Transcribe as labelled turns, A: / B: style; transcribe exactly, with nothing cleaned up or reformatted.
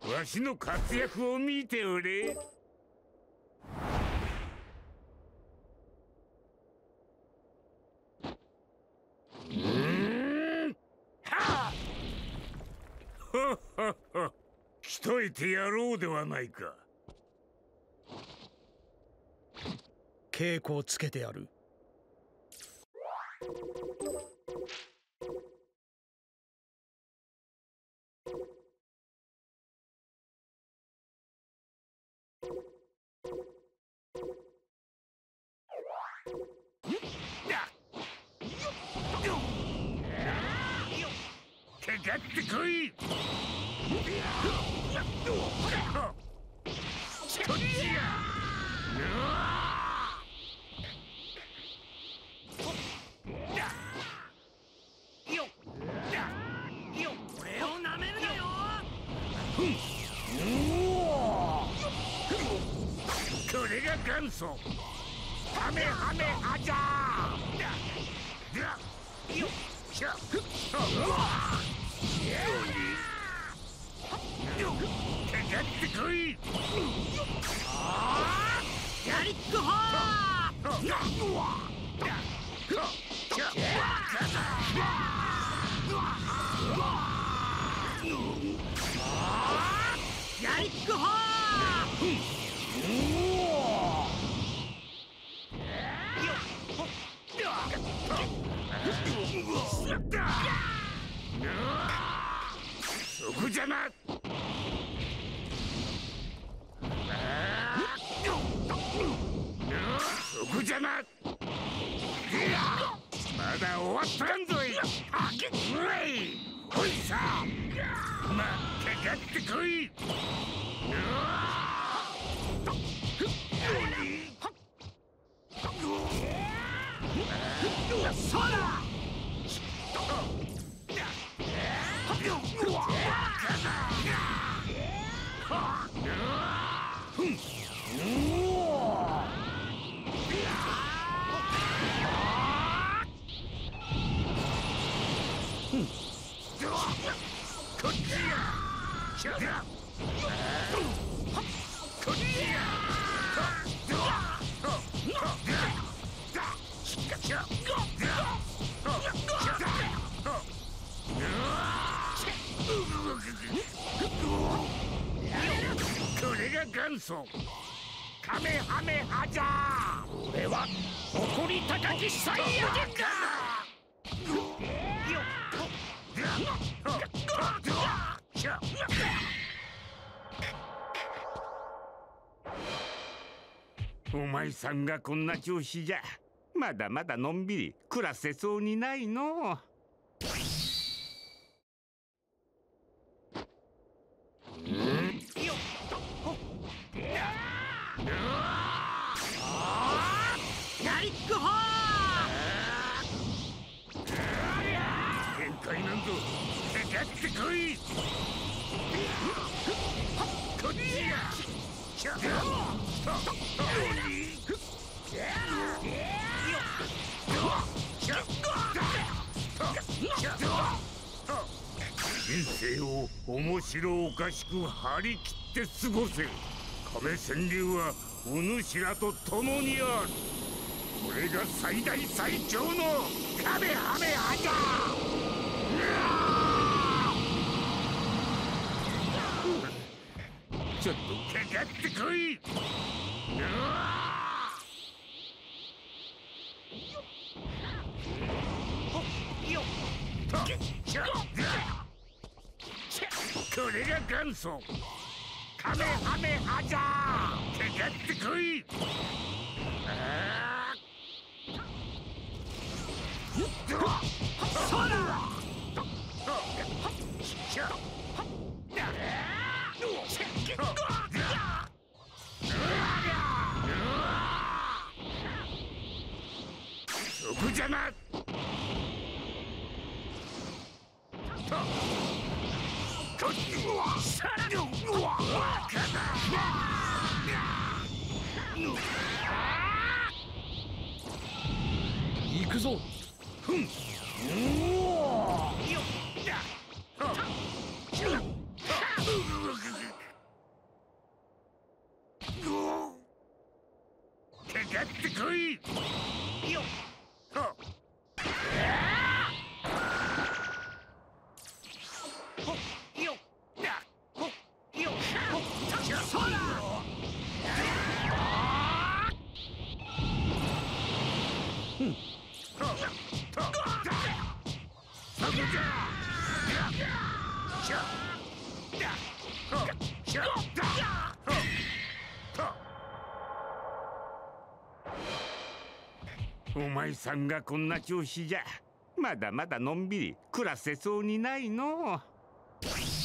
A: わしの活躍を見ておれ。うーん、はあ、はっはっは、鍛えてやろうではないか。
B: 稽古をつけてやる。
A: かかってこい。こっちや。
B: 俺をなめるなよ。
A: これが元祖カメハメハじゃ。よっしゃ。かかってこい。
B: やりっこほー。やりっこほー。
A: そこじゃな。そこじゃな。まだ終わっとらんぞい。ほいさ、まあかかってこい。
B: そら。
A: こっちや。こっちや。これが元祖カメハメハじゃ。
B: 俺は誇り高きサイヤ人だ。
A: お前さんがこんな調子じゃまだまだのんびり暮らせそうにないの。
B: やりっこほー。
A: 限界なんぞかかってこい。こっちや。人生を面白おかしく張り切って過ごせ。亀川流はお主らと共にある。これが最大最強のカメハメハじゃ。ちょっとかかってこい。これが元祖カメハメハじゃ。かかってこい。
B: そら。
A: そこじゃな。こっちはさらに
B: 行くぞ。
A: ふん。 ってこい。よっ。はっ。ほっよっ。だ。ほっよっ。ほっ。そら。うん。はっ。と。だ。そこじゃ。しゃ。だ。はっ。しゃ。だ。お前さんがこんな調子じゃまだまだのんびり暮らせそうにないのう。